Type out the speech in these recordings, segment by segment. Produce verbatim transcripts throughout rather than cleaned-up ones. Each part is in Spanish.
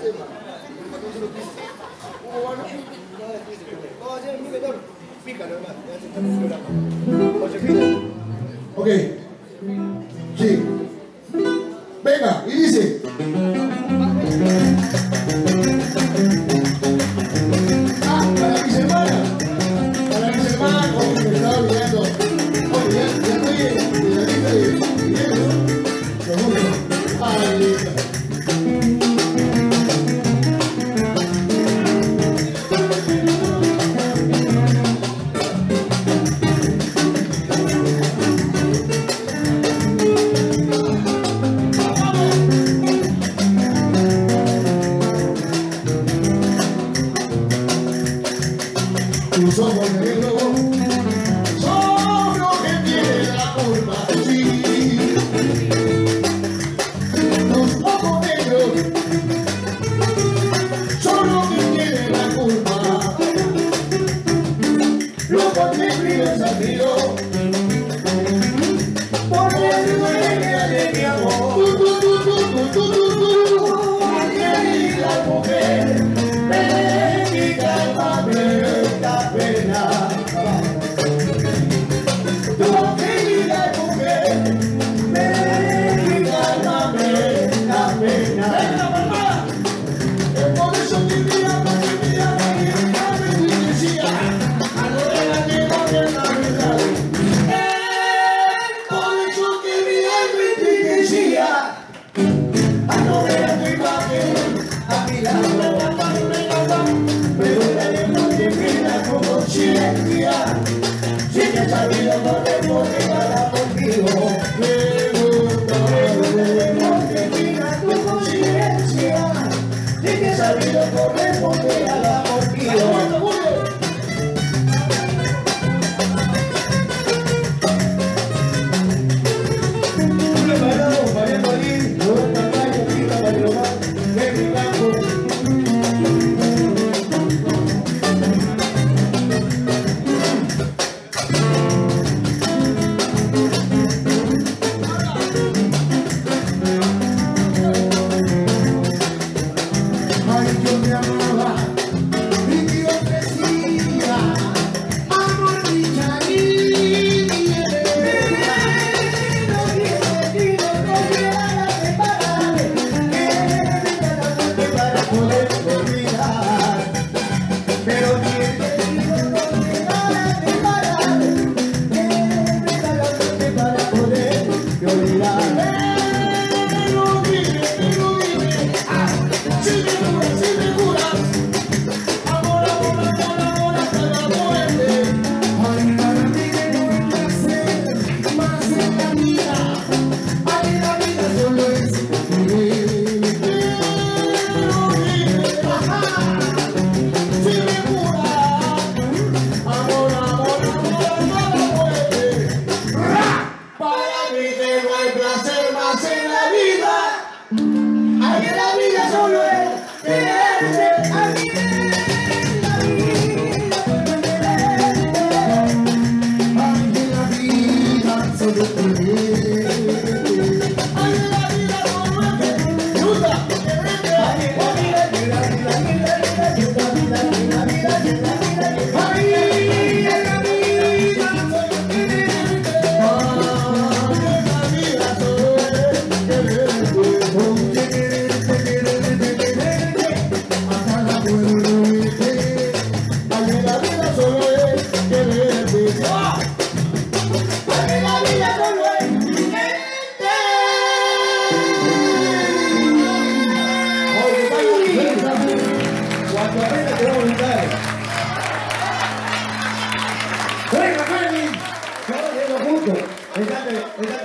Ok. Sí. Venga, y dice. Ah, para mis hermanas. Para mis hermanas, como me estaba olvidando. Oye, ya, ya estoy en la lista de video, ¿no? Segundo. Ay, lista. Tus ojos negros son los que tienen la culpa, sí. Tus ojos negros son los que tienen la culpa. Los que escribes a ti, porque te duele de mi amor. Tú, tú, tú, tú, tú, tú, tú, tú, querida mujer, ven y cálmame esta pena. Tu querida mujer, ven y cálmame esta pena. Es por eso que mi alma, que mi alma, que mi alma me entristecía, ahora que no me la verdad. Es por eso que mi alma me entristecía, no vea tu imagen a mi lado. Pero la lengua te pena con conciencia, si te has sabido corresponder para contigo. Pero la lengua te pena con conciencia, si te has sabido corresponder para contigo.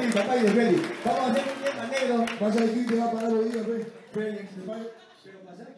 Vamos a hacer un tema negro, vas a decir que va a parar los días, pero